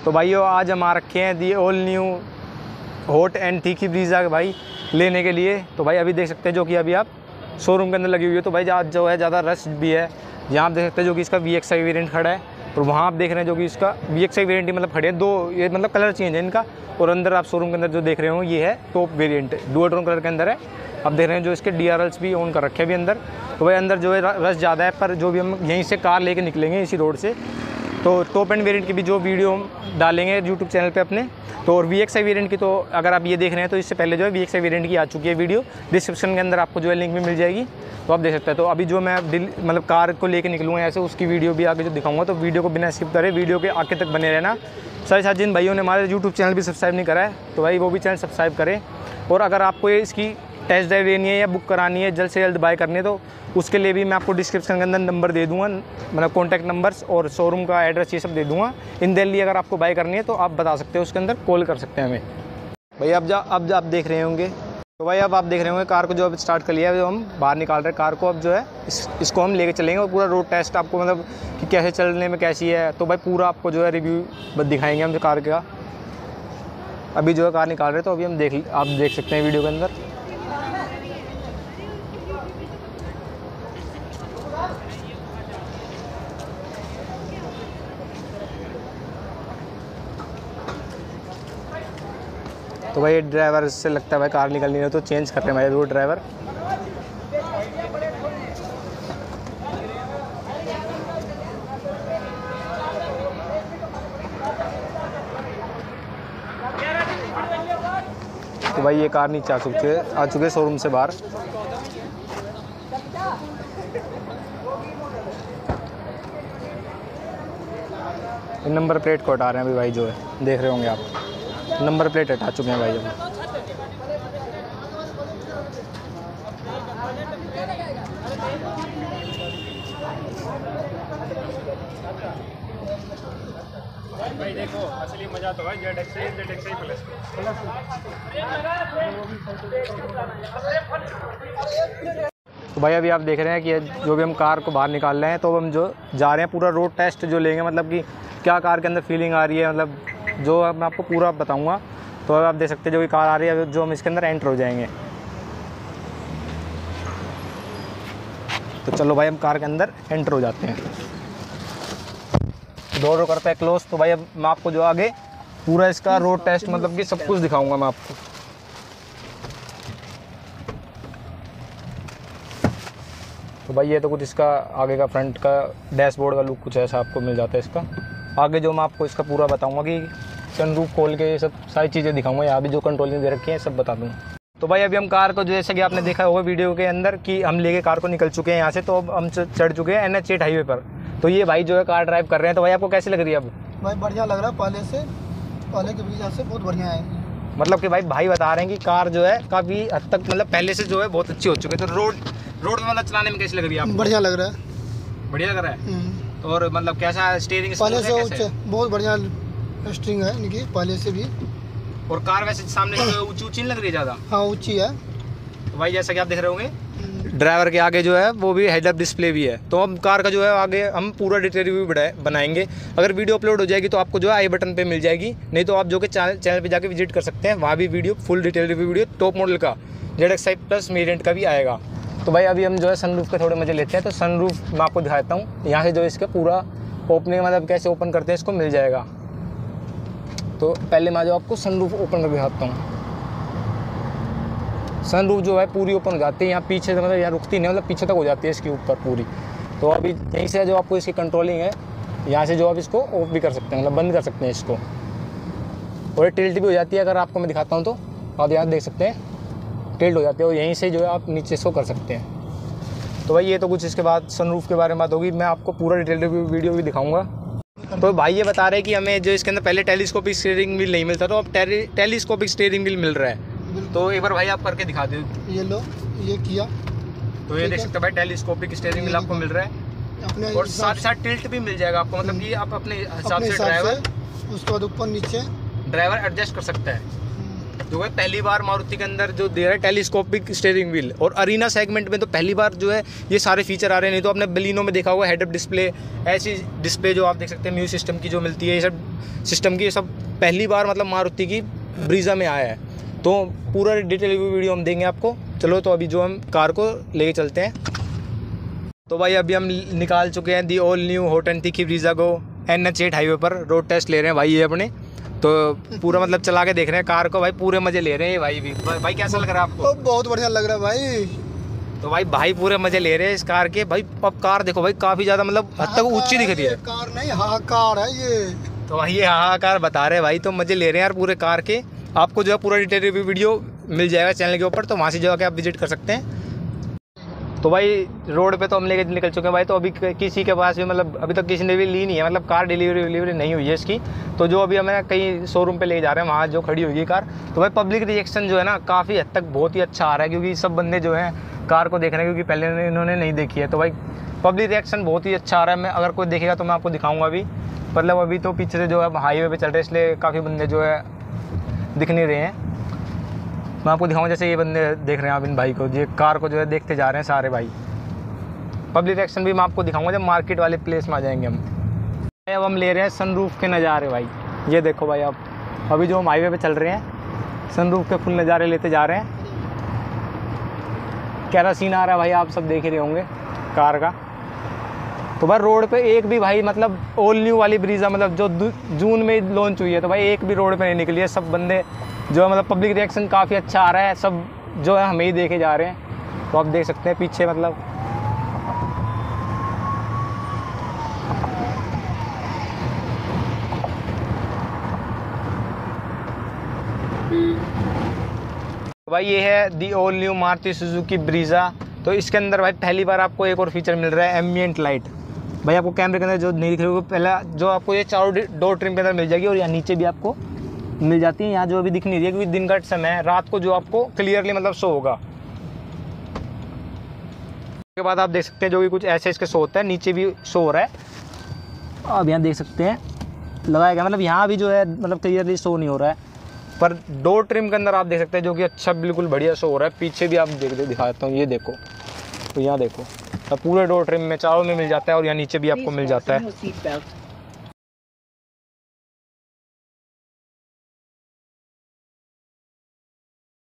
तो भाइयों आज हम आ रखे हैं the all new hot and तीखी ब्रीज़ा भाई लेने के लिए। तो भाई अभी देख सकते हैं जो कि अभी आप शोरूम के अंदर लगी हुई है। तो भाई आज जो है ज़्यादा रश भी है, यहाँ आप देख सकते हैं जो कि इसका VXI वेरिएंट खड़ा है और वहाँ आप देख रहे हैं जो कि इसका VXI वेरिएंट ही मतलब खड़े हैं दो, ये मतलब कलर चेंज है इनका। और अंदर आप शोरूम के अंदर जो देख रहे हो ये है top variant dual tone colour के अंदर है। आप देख रहे हैं जो इसके DRLs भी ऑन कर रखे हैं अभी अंदर। तो भाई अंदर जो है रश ज़्यादा है, पर जो भी हम यहीं से कार लेके निकलेंगे इसी रोड से, तो टॉप एंड वेरिएंट की भी जो वीडियो हम डालेंगे यूट्यूब चैनल पे अपने। तो और VXI वेरिएंट की तो अगर आप ये देख रहे हैं तो इससे पहले जो है VXI वेरिएंट की आ चुकी है वीडियो, डिस्क्रिप्शन के अंदर आपको जो है लिंक भी मिल जाएगी, तो आप देख सकते हैं। तो अभी जो मैं मतलब कार को लेके निकलूँगा ऐसे, उसकी वीडियो भी आगे जो दिखाऊंगा, तो वीडियो को बिना स्किप करें, वीडियो के आगे तक बने रहना। साथ ही साथ जिन भाइयों ने हमारे यूट्यूब चैनल भी सब्सक्राइब नहीं करा है तो भाई वो भी चैनल सब्सक्राइब करें। और अगर आपको इसकी टेस्ट ड्राइव लेनी है या बुक करानी है, जल्द से जल्द बाय करनी है, तो उसके लिए भी मैं आपको डिस्क्रिप्शन के अंदर नंबर दे दूँगा, मतलब कॉन्टैक्ट नंबर्स और शोरूम का एड्रेस ये सब दे दूँगा। इन दिल्ली अगर आपको बाय करनी है तो आप बता सकते हो, उसके अंदर कॉल कर सकते हैं हमें। भैया अब आप देख रहे होंगे, तो भाई अब आप देख रहे होंगे कार को जो अब स्टार्ट कर लिया है, जो हम बाहर निकाल रहे हैं कार को। अब जो है इसको हम लेके चलेंगे और पूरा रोड टेस्ट आपको मतलब कि कैसे चलने में कैसी है, तो भाई पूरा आपको जो है रिव्यू दिखाएंगे हम कार का। अभी जो है कार निकाल रहे हैं, तो अभी हम आप देख सकते हैं वीडियो के अंदर। तो भाई ड्राइवर से लगता है भाई कार निकलनी है तो चेंज कर रहे हैं भाई वो ड्राइवर। तो भाई ये कार नीचे आ चुके हैं शोरूम से बाहर। नंबर प्लेट को हटा रहे हैं अभी भाई, जो है देख रहे होंगे आप, नंबर प्लेट हटा चुके हैं भाई अभी। भाई देखो असली मजा तो भाई ZXi प्लस। तो भाई अभी आप देख रहे हैं कि जो भी हम कार को बाहर निकाल रहे हैं, तो हम जो जा रहे हैं पूरा रोड टेस्ट जो लेंगे, मतलब कि क्या कार के अंदर फीलिंग आ रही है, मतलब जो मैं आपको पूरा बताऊंगा। तो आप देख सकते हैं जो भी कार आ रही है, जो हम इसके अंदर एंटर हो जाएंगे। तो चलो भाई हम कार के अंदर एंटर हो जाते हैं। डोर करते हैं क्लोज। तो भाई अब मैं आपको जो आगे पूरा इसका रोड टेस्ट मतलब कि सब कुछ दिखाऊंगा मैं आपको। तो भाई ये तो कुछ इसका आगे का फ्रंट का डैशबोर्ड का लुक कुछ ऐसा आपको मिल जाता है इसका। आगे जो मैं आपको इसका पूरा बताऊंगा कि सनरूफ खोल के ये सब सारी चीज़ें दिखाऊंगा, यहाँ भी जो कंट्रोलिंग दे रखी है सब बता दूँगा। तो भाई अभी हम कार को जैसे कि आपने देखा होगा वीडियो के अंदर कि हम लेके कार को निकल चुके हैं यहाँ से। तो अब हम चढ़ चुके हैं NH8 हाईवे पर। तो ये भाई जो है कार ड्राइव कर रहे हैं। तो भाई आपको कैसी लग रही है अब? भाई बढ़िया लग रहा है, पहले के वजह से बहुत बढ़िया है। मतलब कि भाई बता रहे हैं कि कार जो है काफ़ी हद तक मतलब पहले से जो है बहुत अच्छी हो चुकी है। तो रोड में मतलब चलाने में कैसी लग रही है आपको? बढ़िया लग रहा है। बढ़िया लग रहा है। और मतलब कैसा स्टीयरिंग पहले से बहुत बढ़िया स्टीयरिंग है इनकी पहले से भी। और कार वैसे सामने ऊंची नहीं लग रही है ज़्यादा? हाँ ऊंची है। तो भाई जैसा कि आप देख रहे होंगे ड्राइवर के आगे जो है वो भी हेड अप डिस्प्ले भी है। तो अब कार का जो है आगे हम पूरा डिटेल रिव्यू बनाएंगे। अगर वीडियो अपलोड हो जाएगी तो आपको जो है आई बटन पे मिल जाएगी, नहीं तो आप जो कि चैनल पे जाके विजिट कर सकते हैं, वहाँ भी video full detail review video top model का ZXi प्लस वेरिएंट का भी आएगा। तो भाई अभी हम जो है सनरूफ के थोड़े मजे लेते हैं। तो सनरूफ मैं आपको दिखाता हूँ, यहाँ से जो इसका पूरा ओपनिंग मतलब कैसे ओपन करते हैं इसको मिल जाएगा। तो पहले मैं जो आपको सनरूफ ओपन करके दिखाता हूँ। सनरूफ जो है पूरी ओपन हो जाती है, यहाँ पीछे से मतलब यहाँ रुकती नहीं, मतलब पीछे तक हो जाती है इसके ऊपर पूरी। तो अभी यहीं से जो आपको इसकी कंट्रोलिंग है, यहाँ से जो आप इसको ऑफ भी कर सकते हैं, मतलब बंद कर सकते हैं इसको। और टिल्ट भी हो जाती है, अगर आपको मैं दिखाता हूँ तो आप यहाँ देख सकते हैं टिल्ट हो जाती है, और यहीं से जो है आप नीचे इसको कर सकते हैं। तो भाई ये तो कुछ इसके बाद सनरूफ के बारे में बात होगी, मैं आपको पूरा डिटेल रिव्यू वीडियो भी दिखाऊंगा। तो भाई ये बता रहे हैं कि हमें जो इसके अंदर पहले टेलीस्कोपिक स्टीयरिंग व्हील नहीं मिलता, तो अब टेलीस्कोपिक स्टीयरिंग व्हील मिल रहा है। तो एक बार भाई आप करके दिखा दो। ये लो, ये किया। तो ये देख सकते हैं भाई टेलीस्कोपिक स्टीयरिंग व्हील आपको मिल रहा है, और साथ साथ टिल्ट भी मिल जाएगा आपको, मतलब कि आप अपने हिसाब से ड्राइवर उसके बाद ऊपर नीचे ड्राइवर एडजस्ट कर सकता है। जो है पहली बार मारुति के अंदर जो दे रहा है टेलीस्कोपिक स्टीयरिंग व्हील, और अरीना सेगमेंट में तो पहली बार जो है ये सारे फीचर आ रहे हैं। नहीं तो आपने बलिनो में देखा होगा हेड अप डिस्प्ले, ऐसी डिस्प्ले जो आप देख सकते हैं म्यूजिक सिस्टम की जो मिलती है, ये सब सिस्टम की ये सब पहली बार मतलब मारुति की ब्रीजा में आया है। तो पूरा डिटेल रिव्यू वीडियो हम देंगे आपको। चलो तो अभी जो हम कार को लेके चलते हैं। तो भाई अभी हम निकाल चुके हैं the all new hot and तीखी ब्रीजा को NH8 हाईवे पर रोड टेस्ट ले रहे हैं भाई ये अपने। तो पूरा मतलब चला के देख रहे हैं कार को भाई, पूरे मजे ले रहे हैं भाई भी। भाई कैसा लग रहा है आपको? बहुत बढ़िया लग रहा है भाई। तो भाई पूरे मजे ले रहे हैं इस कार के भाई। अब कार देखो भाई काफ़ी ज़्यादा मतलब हद तक ऊंची दिख रही है। कार नहीं हाहाकार है ये। तो भाई ये हाहाकार बता रहे हैं भाई, तो मजे ले रहे हैं यार पूरे कार के। आपको जो है पूरा डिटेल रिव्यू वीडियो मिल जाएगा चैनल के ऊपर, तो वहाँ से जो है आप विजिट कर सकते हैं। तो भाई रोड पे तो हम लेके निकल चुके हैं भाई। तो अभी किसी के पास भी मतलब अभी तक किसी ने भी ली नहीं है, मतलब कार डिलीवरी नहीं हुई है इसकी। तो जो अभी हमें कहीं शोरूम पे ले जा रहे हैं वहाँ जो खड़ी हुई है कार, तो भाई पब्लिक रिएक्शन जो है ना काफ़ी हद तक बहुत ही अच्छा आ रहा है, क्योंकि सब बंदे जो हैं कार को देख रहे हैं, क्योंकि पहले इन्होंने नहीं देखी है। तो भाई पब्लिक रिएक्शन बहुत ही अच्छा आ रहा है। मैं अगर कोई देखेगा तो मैं आपको दिखाऊँगा अभी। मतलब अभी तो पीछे से जो है हाईवे पर चल रहे हैं, इसलिए काफ़ी बंदे जो है दिख नहीं रहे हैं। मैं आपको दिखाऊँ, जैसे ये बंदे देख रहे हैं आप इन भाई को, ये कार को जो है देखते जा रहे हैं सारे भाई। पब्लिक रिएक्शन भी मैं आपको दिखाऊंगा जब मार्केट वाले प्लेस में आ जाएंगे हम। अब हम ले रहे हैं सनरूफ के नज़ारे भाई। ये देखो भाई, आप अभी जो हम हाईवे पे चल रहे हैं सनरूफ के फुल नज़ारे लेते जा रहे हैं। कैसा सीन आ रहा है भाई, आप सब देख ही रहे होंगे कार का। तो भाई रोड पे एक भी भाई मतलब ऑल न्यू वाली ब्रीजा मतलब जो जून में लॉन्च हुई है, तो भाई एक भी रोड पे नहीं निकली है। सब बंदे जो है मतलब पब्लिक रिएक्शन काफ़ी अच्छा आ रहा है, सब जो है हमें ही देखे जा रहे हैं। तो आप देख सकते हैं पीछे मतलब भाई ये है the all new Maruti Suzuki Brezza. तो इसके अंदर भाई पहली बार आपको एक और फीचर मिल रहा है एम्बिएंट लाइट। भाई आपको कैमरे के अंदर जो नहीं दिख रही होगी, पहला जो आपको ये चारों डोर ट्रिम के अंदर मिल जाएगी, और यहाँ नीचे भी आपको मिल जाती है। यहाँ जो अभी दिख नहीं रही है क्योंकि दिन का समय है, रात को जो आपको क्लियरली मतलब शो होगा। उसके बाद आप देख सकते हैं जो कि कुछ ऐसे इसके शो होता है, नीचे भी शो हो रहा है। अब यहाँ देख सकते हैं लगाया गया, मतलब यहाँ भी जो है मतलब क्लियरली शो नहीं हो रहा है, पर डोर ट्रिम के अंदर आप देख सकते हैं जो कि अच्छा बिल्कुल बढ़िया शो हो रहा है। पीछे भी आप दिखाता हूँ, ये देखो, तो यहाँ देखो, तो पूरे डोर ट्रिम में चारों में मिल जाता है, और यहाँ नीचे भी आपको मिल जाता है।